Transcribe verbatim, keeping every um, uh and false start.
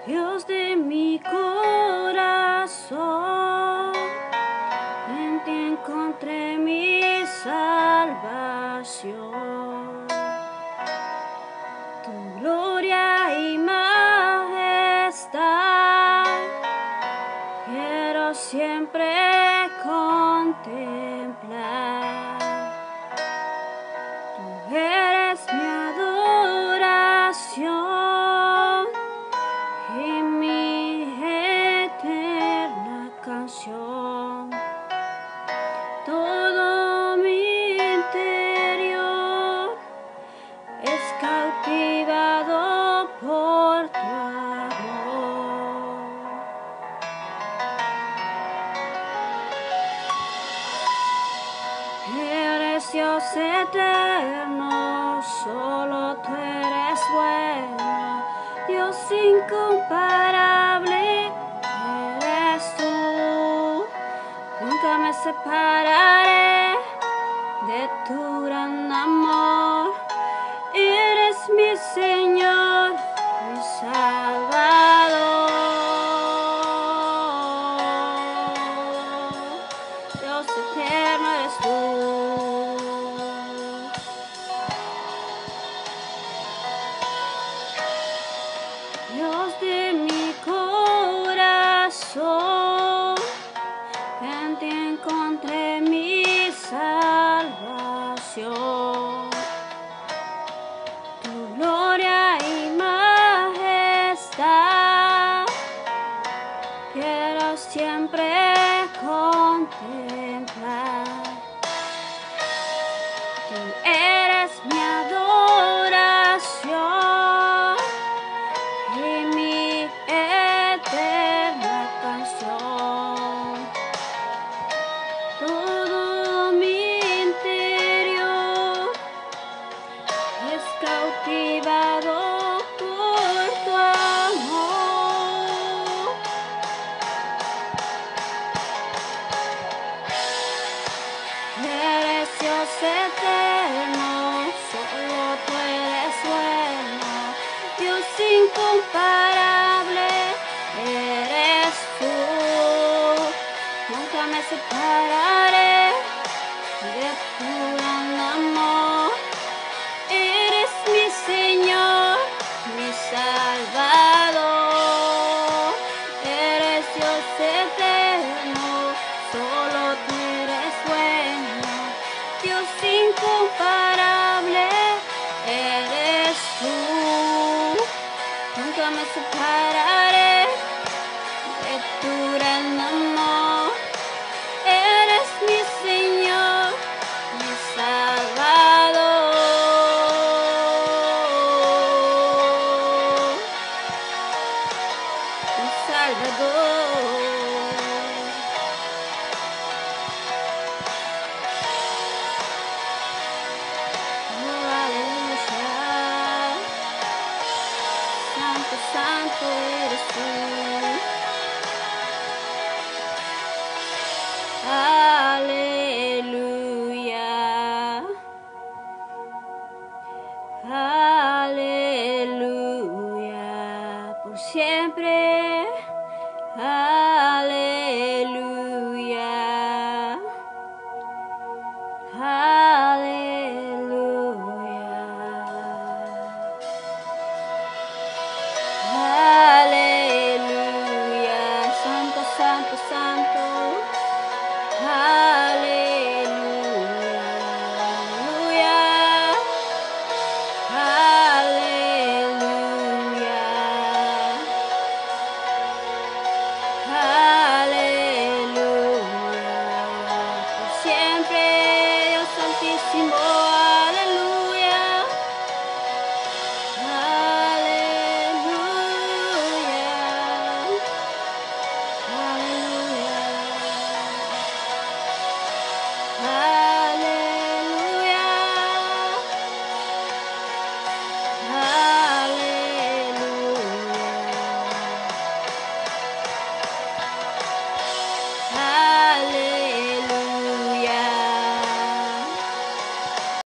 Dios de mi corazón, en ti encontré mi salvación. Tu gloria y majestad quiero siempre contemplar. Tú eres mi adoración y mi eterna canción. Todo mi interior es cautivado por tu amor. Eres Dios eterno, solo tú eres bueno, Dios incomparable eres tú. Nunca me separaré de tu gran amor. Eres mi Señor, mi Salvador. Dios eterno eres tú. Dios de mi corazón, en ti encontré mi salvación. Tu gloria y majestad quiero siempre contemplar. Tú eres mi adoración y mi eterna canción. Todo mi interior es cautivado por tu amor. Eres Dios eterno, solo tú eres bueno, Dios incomparable eres tú. Nunca me separaré de tu gran amor. Eres mi Señor, mi Salvador. Eres Dios eterno, solo tú eres bueno, Dios incomparable eres tú. Nunca me separaré de tu gran amor. Eres mi Señor, mi Salvador, mi Salvador. Oh, aleluya. Santo, santo eres tú. Aleluya, aleluya, por siempre.